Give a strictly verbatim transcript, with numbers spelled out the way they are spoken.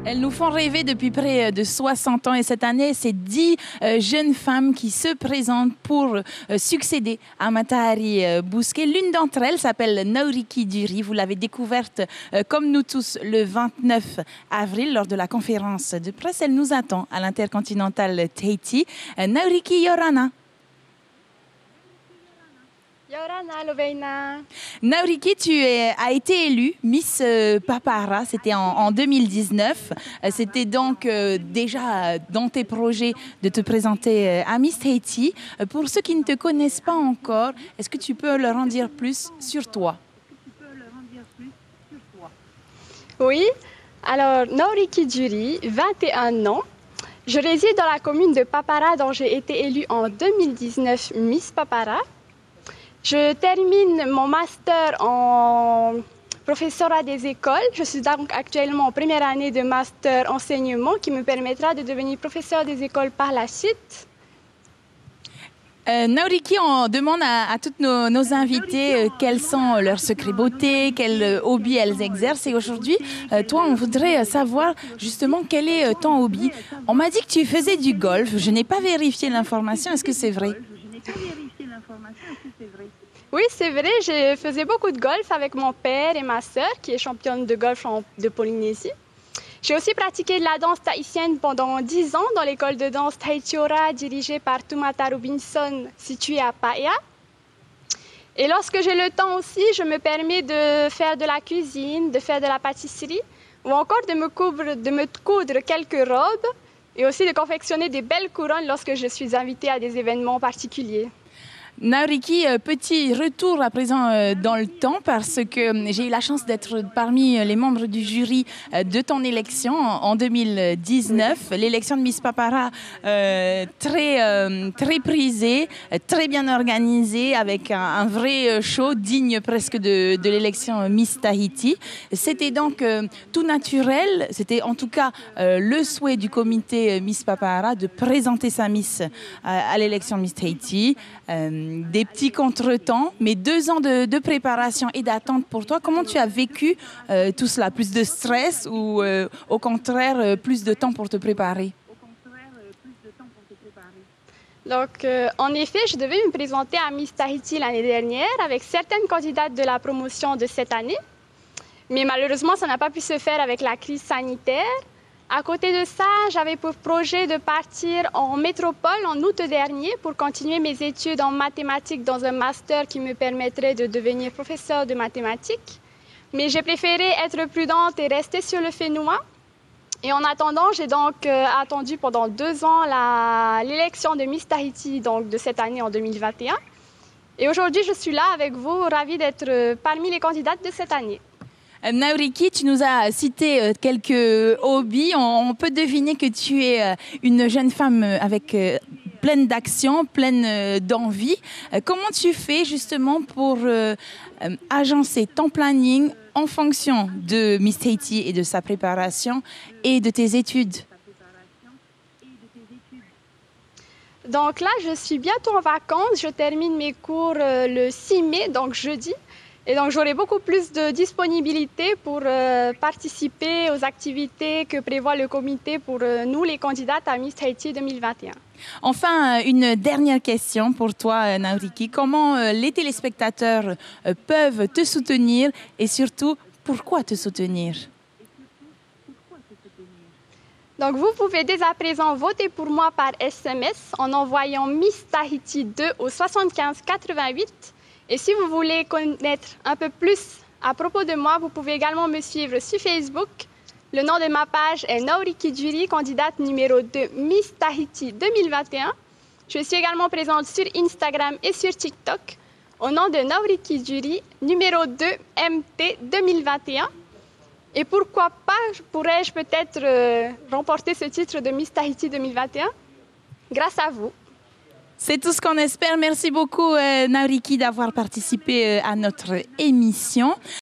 Elles nous font rêver depuis près de soixante ans et cette année, c'est dix euh, jeunes femmes qui se présentent pour euh, succéder à Matahari euh, Bousquet. L'une d'entre elles s'appelle Nauriki Duri. Vous l'avez découverte euh, comme nous tous le vingt-neuf avril lors de la conférence de presse. Elle nous attend à l'Intercontinental Tahiti. Euh, Nauriki Yorana. Yorana Loveina. Nauriki, tu es, as été élue Miss euh, Papara, c'était en, en deux mille dix-neuf. Euh, c'était donc euh, déjà dans tes projets de te présenter euh, à Miss Tahiti. Euh, pour ceux qui ne te connaissent pas encore, est-ce que tu peux leur en dire plus sur toi? Oui, alors Nauriki Duri, vingt et un ans. Je réside dans la commune de Papara dont j'ai été élue en deux mille dix-neuf Miss Papara. Je termine mon master en professorat des écoles. Je suis donc actuellement en première année de master enseignement qui me permettra de devenir professeur des écoles par la suite. Euh, Nauriki, on demande à, à toutes nos, nos invités euh, quels sont leurs secrets beauté, quels euh, hobbies elles exercent. Et aujourd'hui, euh, toi, on voudrait savoir justement quel est euh, ton hobby. On m'a dit que tu faisais du golf. Je n'ai pas vérifié l'information. Est-ce que c'est vrai? Oui, c'est vrai. Je faisais beaucoup de golf avec mon père et ma sœur, qui est championne de golf en, de Polynésie. J'ai aussi pratiqué de la danse tahitienne pendant dix ans dans l'école de danse Tahitiora, dirigée par Tumata Robinson, située à Paia. Et lorsque j'ai le temps aussi, je me permets de faire de la cuisine, de faire de la pâtisserie, ou encore de me coudre, de me coudre quelques robes, et aussi de confectionner des belles couronnes lorsque je suis invitée à des événements particuliers. Nauriki, petit retour à présent dans le temps parce que j'ai eu la chance d'être parmi les membres du jury de ton élection en deux mille dix-neuf. L'élection de Miss Papara, euh, très, euh, très prisée, très bien organisée, avec un, un vrai show digne presque de, de l'élection Miss Tahiti. C'était donc euh, tout naturel, c'était en tout cas euh, le souhait du comité Miss Papara de présenter sa Miss à, à l'élection Miss Tahiti. Euh, Des petits contretemps, mais deux ans de, de préparation et d'attente pour toi. Comment tu as vécu euh, tout cela? Plus de stress ou euh, au contraire euh, plus de temps pour te préparer? Donc, euh, en effet, je devais me présenter à Miss Tahiti l'année dernière avec certaines candidates de la promotion de cette année. Mais malheureusement, ça n'a pas pu se faire avec la crise sanitaire. À côté de ça, j'avais pour projet de partir en métropole en août dernier pour continuer mes études en mathématiques dans un master qui me permettrait de devenir professeur de mathématiques. Mais j'ai préféré être prudente et rester sur le Fénois. Et en attendant, j'ai donc euh, attendu pendant deux ans l'élection de Miss Tahiti donc, de cette année en deux mille vingt et un. Et aujourd'hui, je suis là avec vous, ravie d'être euh, parmi les candidates de cette année. Nauriki, tu nous as cité quelques hobbies. On, on peut deviner que tu es une jeune femme avec pleine d'action, pleine d'envie. Comment tu fais justement pour euh, agencer ton planning en fonction de Miss Tahiti et de sa préparation et de tes études? Donc là, je suis bientôt en vacances. Je termine mes cours euh, le six mai, donc jeudi. Et donc, j'aurai beaucoup plus de disponibilité pour euh, participer aux activités que prévoit le comité pour euh, nous, les candidates à Miss Tahiti deux mille vingt et un. Enfin, une dernière question pour toi, Nauriki. Comment euh, les téléspectateurs euh, peuvent te soutenir et surtout, pourquoi te soutenir? Donc, vous pouvez dès à présent voter pour moi par S M S en envoyant Miss Tahiti deux au soixante-quinze quatre-vingt-huit. Et si vous voulez connaître un peu plus à propos de moi, vous pouvez également me suivre sur Facebook. Le nom de ma page est Nauriki Duri, candidate numéro deux Miss Tahiti deux mille vingt et un. Je suis également présente sur Instagram et sur TikTok au nom de Nauriki Duri, numéro deux M T deux mille vingt et un. Et pourquoi pas pourrais-je peut-être euh, remporter ce titre de Miss Tahiti deux mille vingt et un grâce à vous. C'est tout ce qu'on espère. Merci beaucoup, euh, Nauriki, d'avoir participé euh, à notre émission.